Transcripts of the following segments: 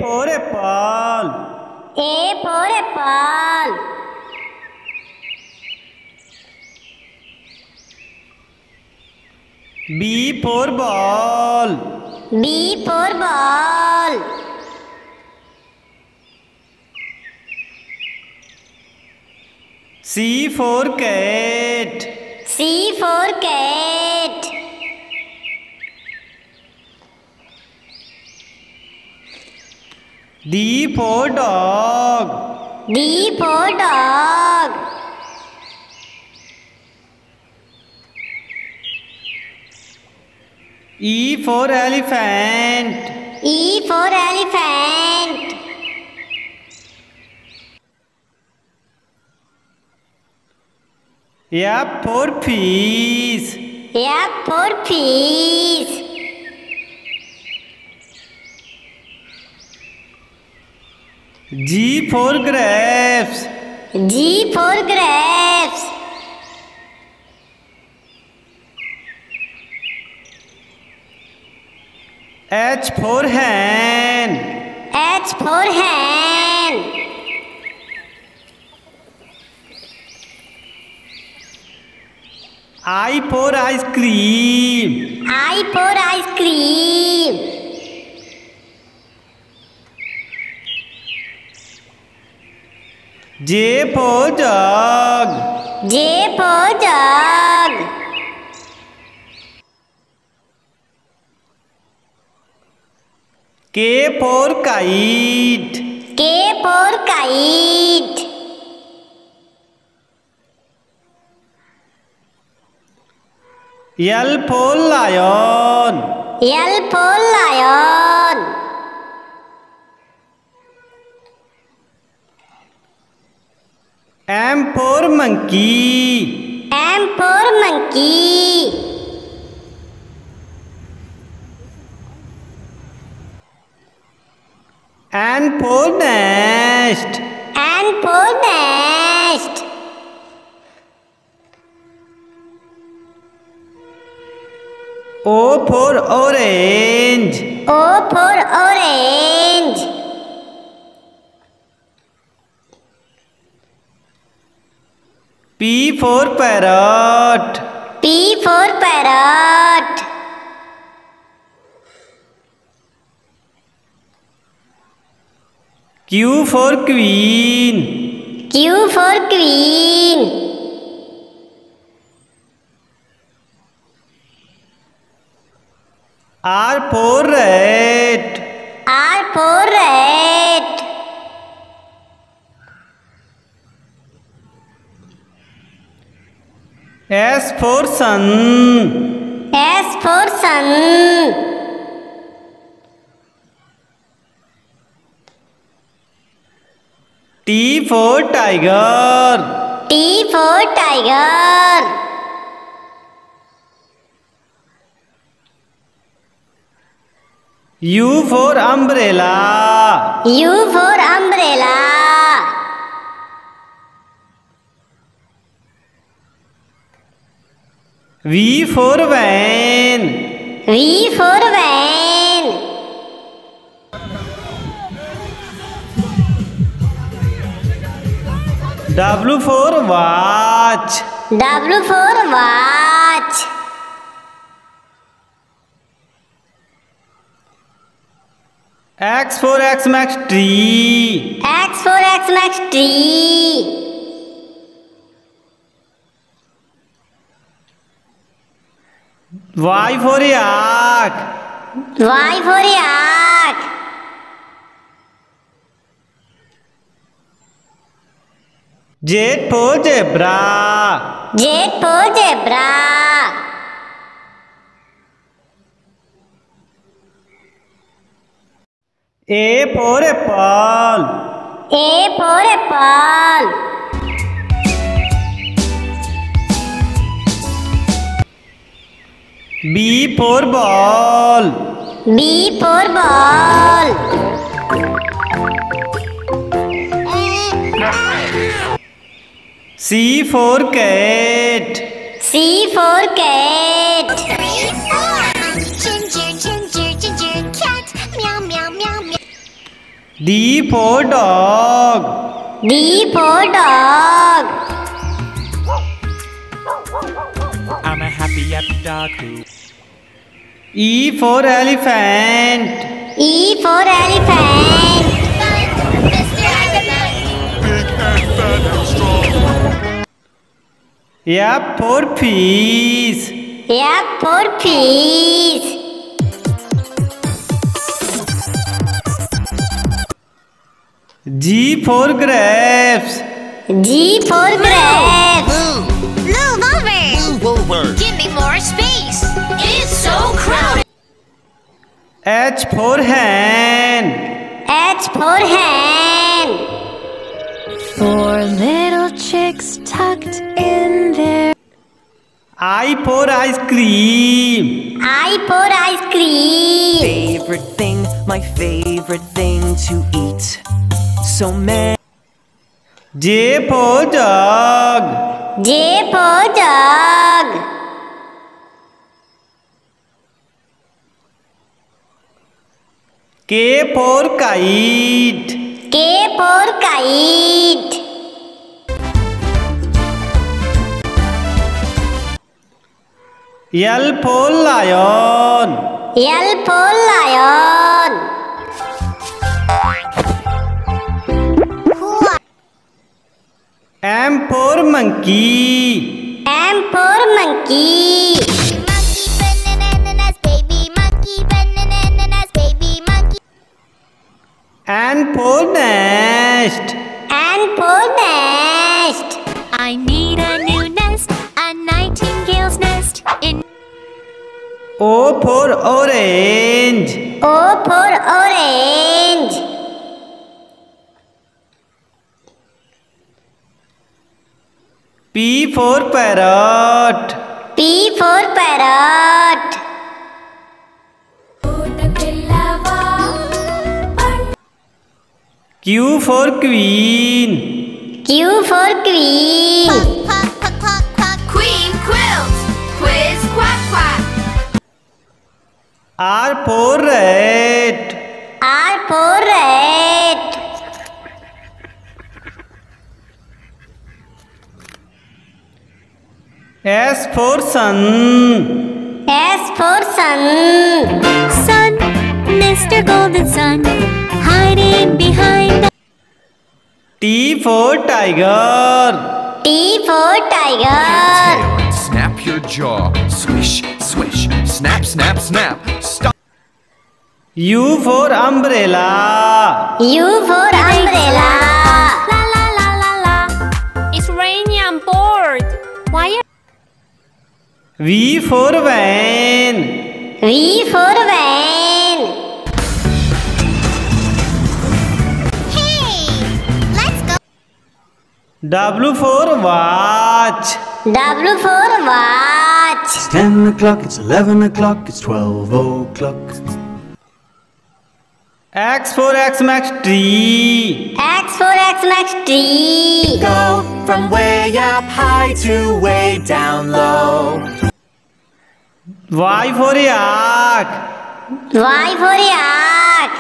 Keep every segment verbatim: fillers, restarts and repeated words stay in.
for apple. A for apple. B for ball. B for ball. C for cat. C for cat. D for dog. D for dog. E for elephant. E for elephant. F for fish. F for fish. G for grapes. G for grapes. H for hen. H for hen. I for ice cream. I for ice cream. J for jug. J for jug. K for kite. K for kite. L for lion. L for lion. M for monkey. M for monkey. N for nest. N for nest. O for orange. O for orange. P for parrot. P for parrot. Q for queen. Q for queen. R for rat. R for rat. S for sun. S for sun. T for tiger. T for tiger. U for umbrella. U for umbrella. V for van. V for van. W for watch. W for watch. X for Xmas tree. X for Xmas tree. Y for yak. Y for yak. Z for zebra. Z for zebra. A for apple. A for apple. B for ball. B for ball. C for cat. C for cat. Three, four. Ginger, ginger, ginger, cat. Meow, meow, meow, meow. D for dog. D for dog. I'm a happy happy dog who E for elephant. E for elephant. F for fish. F for fish. G for grapes. G for grapes. Move over! Move over. Give me more space! It's so crowded! H for hen. H for hen. Four little chicks tucked in there. I for ice cream. I for ice cream. favorite thing, my favorite thing to eat. So many. J for jug. J for jug. K for kite. K for kite. L for lion. L for lion. M for monkey. M for monkey. Monkey bananas, baby monkey bananas, baby monkey. N for nest. N for nest. I need a new nest, a nightingale's nest in. O for orange. O for orange. P for parrot. P for parrot. Q for queen. Q for queen. Quack, quack, quack, quack. Queen quills! Quiz, quack, quack. R for rat. R for rat. S for sun. S for sun. Sun, Mister Golden Sun, hiding behind the. T for tiger. T for tiger. Tail and snap your jaw. Swish, swish, snap, snap, snap. Stop. U for umbrella. U for umbrella. La la la la la. It's raining, I'm bored. Why are V for van. V for van. Hey! Let's go! W for watch. W for watch. It's ten o'clock, it's eleven o'clock, it's twelve o'clock. X for Xmas tree. X for Xmas tree. Go from way up high to way down low. Y for yak. Y for yak.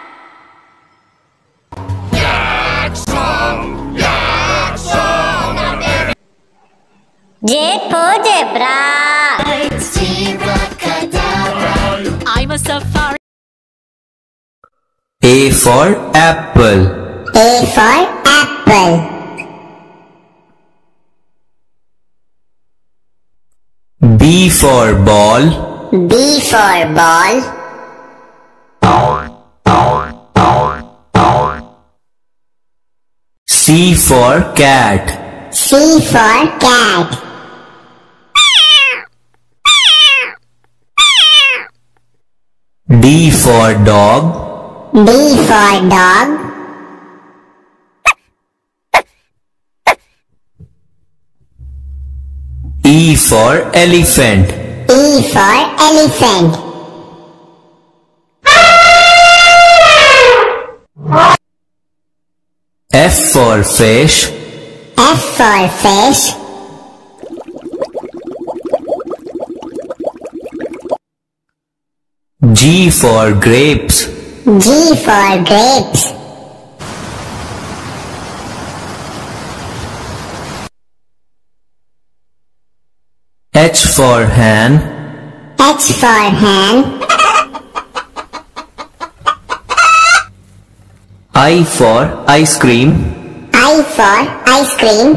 Z for zebra. I'm a safari? A for apple. A for apple. B for ball. B for ball. C for cat. C for cat. D for dog. D for dog. E for elephant. E for elephant. F for fish. F for fish. G for grapes. G for grapes. H for hen. H for hen. I for ice cream. I for ice cream.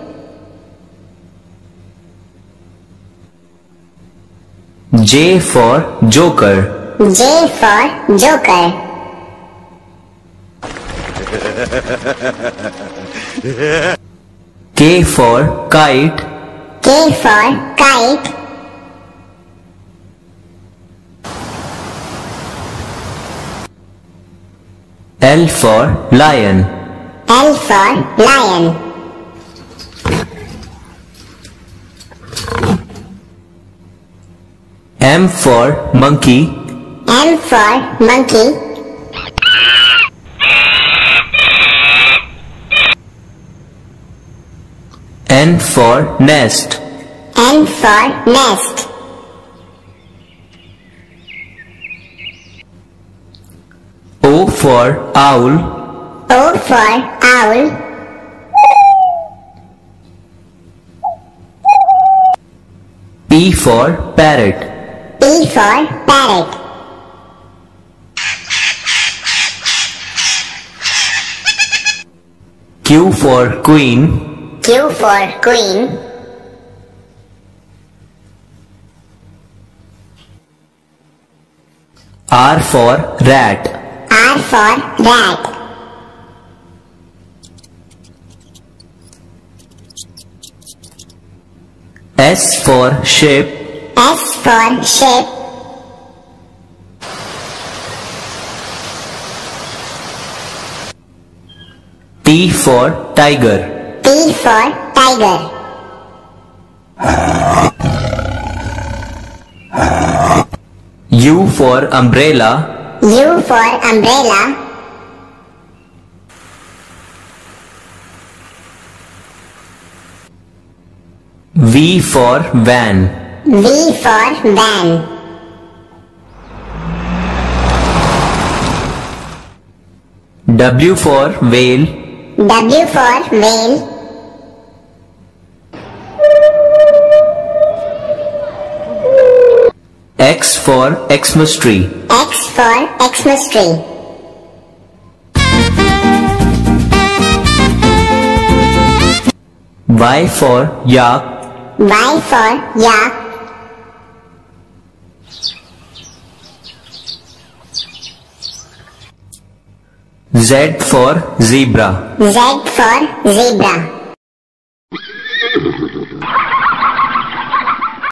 J for joker. J for joker. K for kite. K for kite. L for lion. L for lion. M for monkey. M for monkey. N for nest. N for nest. O for owl. O for owl. P for parrot. P for parrot. Q for queen. Q for queen. R for rat. R for rat. S for ship. S for ship. T for tiger. T for tiger. U for umbrella. U for umbrella. V for van. V for van. W for whale. W for whale. X for Xmas tree. X for Xmas tree. Y for yak. Y for yak. Z for zebra. Z for zebra.